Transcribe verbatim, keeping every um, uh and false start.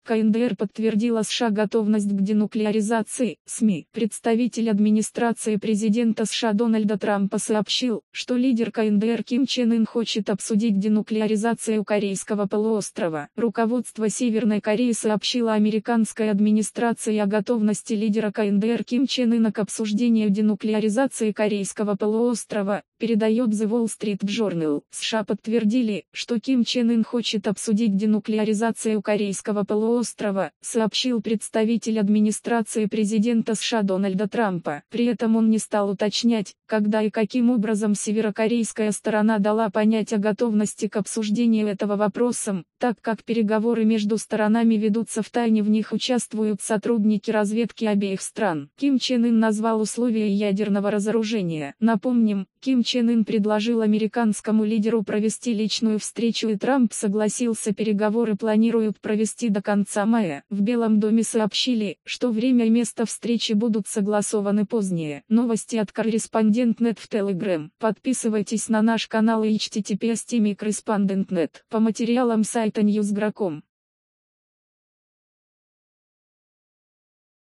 КНДР подтвердила США готовность к денуклеаризации. СМИ. Представитель администрации президента США Дональда Трампа сообщил, что лидер КНДР Ким Чен Ын хочет обсудить денуклеаризацию Корейского полуострова. Руководство Северной Кореи сообщило американской администрации о готовности лидера КНДР Ким Чен Ына к обсуждению денуклеаризации Корейского полуострова, передает The Wall Street Journal. США подтвердили, что Ким Чен Ын хочет обсудить денуклеаризацию Корейского полуострова, сообщил представитель администрации президента США Дональда Трампа. При этом он не стал уточнять, когда и каким образом северокорейская сторона дала понять о готовности к обсуждению этого вопроса, так как переговоры между сторонами ведутся в тайне, в них участвуют сотрудники разведки обеих стран. Ким Чен Ын назвал условия ядерного разоружения. Напомним, Ким Чен Ын предложил американскому лидеру провести личную встречу, и Трамп согласился. Переговоры планируют провести до конца мая. В Белом доме сообщили, что время и место встречи будут согласованы позднее. Новости от корреспондент точка нет в Telegram. Подписывайтесь на наш канал и эйч ти ти пи эс точка корреспондент точка нет по материалам сайта ньюс точка гром.